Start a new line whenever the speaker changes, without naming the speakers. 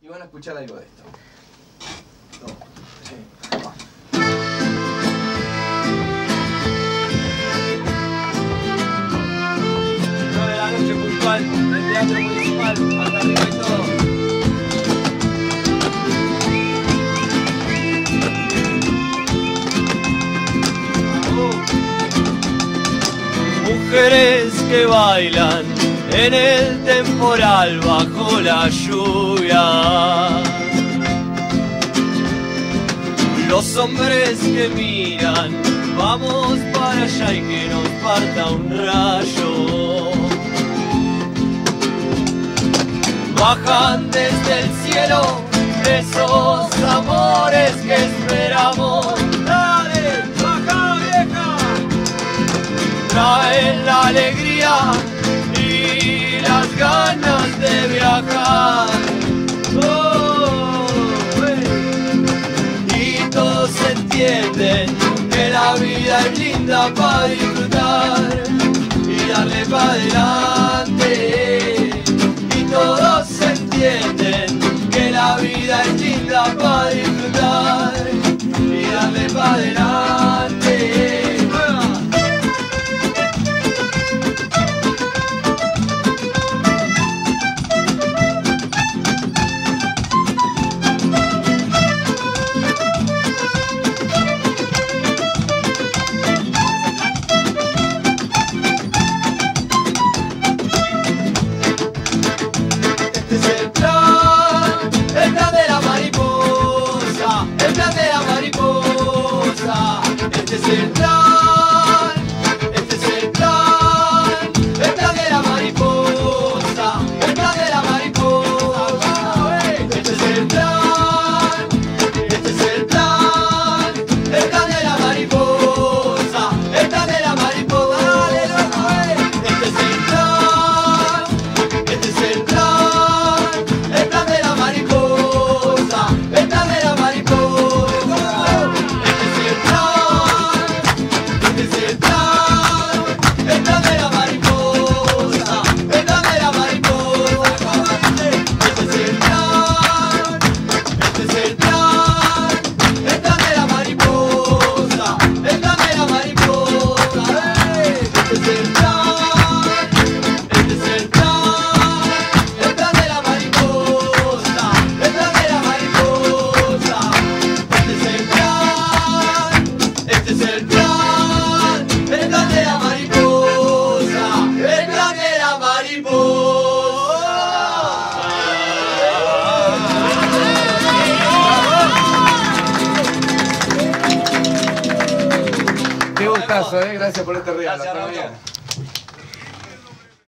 y van a escuchar algo de esto. Sí. 9 de la noche puntual, del Teatro Municipal, hasta arriba y todo.
Mujeres que bailan en el temporal bajo la lluvia. Los hombres que miran, vamos para allá y que nos parta un rayo. Bajan desde el cielo esos amores que esperamos. ¡Dale, baja vieja! Traen la alegría y las ganas de viajar. Y todos entienden que la vida es linda para disfrutar y darle para adelante. Y todos entienden que la vida es linda para disfrutar y darle para adelante.
Qué gustazo, gracias por este regalo.
Gracias,